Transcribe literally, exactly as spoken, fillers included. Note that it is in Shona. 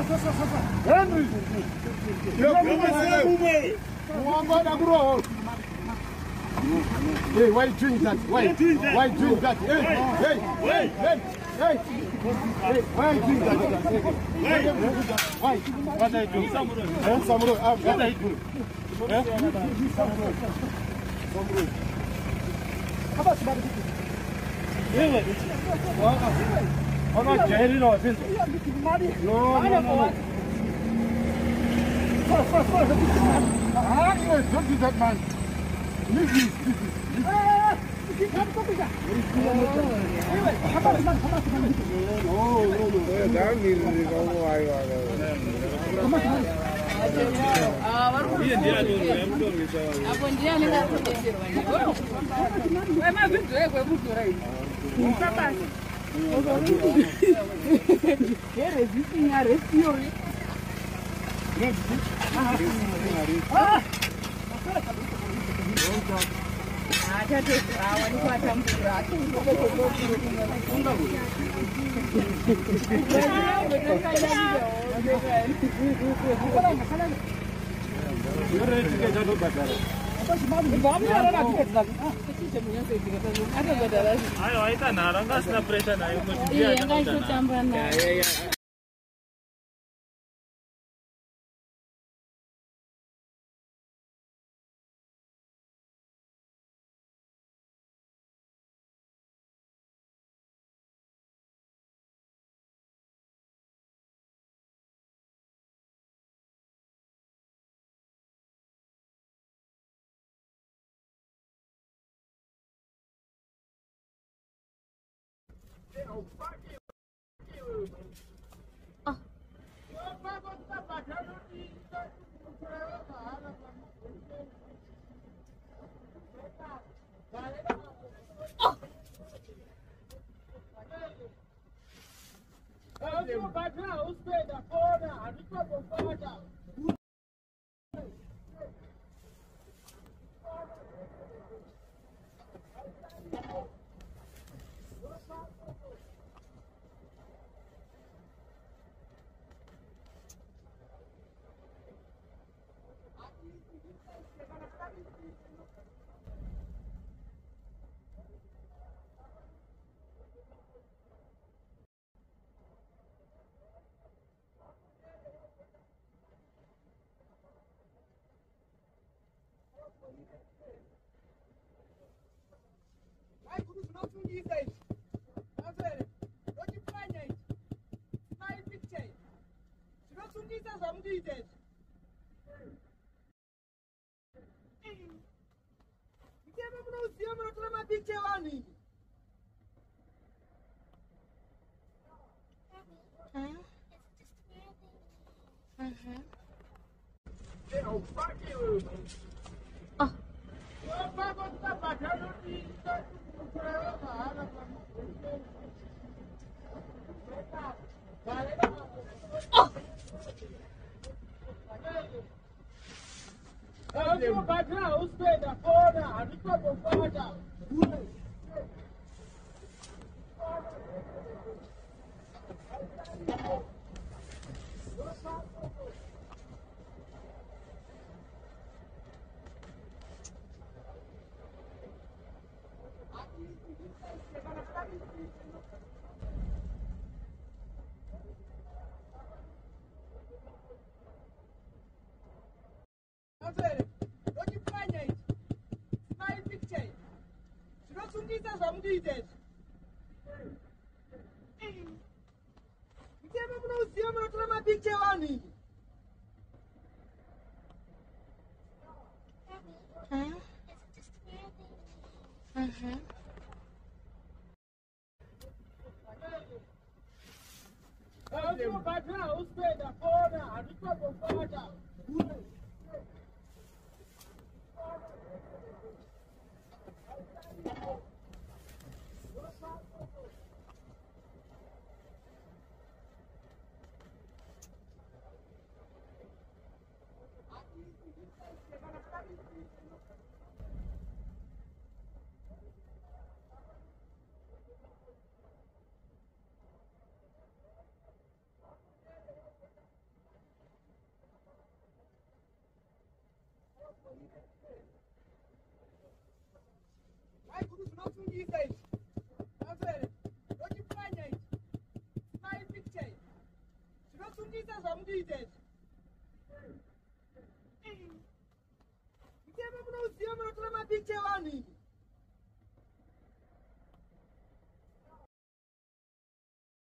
Henry. Hey, why drink that? Why? Why drink that? Hey, hey, hey, hey, hey. Hey, why drink that? Why? What are you doing? Samuro. What are you doing? Samuro. How about somebody? I'm not getting off. No, no, no, no. First, first, first. Ah, don't do that, man. This is, this is, this is. Ah, this is not copy that. Anyway, how about man? How about man? No, no, no. Down here, go away. How much money? Ah, what? Dia dia tu, yang betul kita. Apa dia ni nak terus? Wah, mana betul? Wah, betul right. Siapa? Que resistem a respiro. Ah! Ada tu, awak ni macam berat. Ayo, kita narang kas na pressure na yung musim dia. Iya, guys, campur na. Ya, ya. Oh. Ai, como os nossos níveis. Tá vendo? Eu te planei. Vai, Pichei. Se não são níveis, vamos dizer. E que vamos no céu, mas não é Pichei lá, nem. Hã? Aham. Oh. Tá vendo? Eu te planei. Vai, Pichei. Se não são níveis, vamos dizer. E que vamos no céu, mas não é Pichei lá, nem. Hã? Aham. Eu vou pagar os pés da fora, a gente vai pagar. Hai kuti zvinofundisa izvi. Mafere, ndochipwanya ichi. Smile picture ichi. Zvinofundisa zvamukuita izvi. Mutema munoziva munotora mapicha evanhu izvi.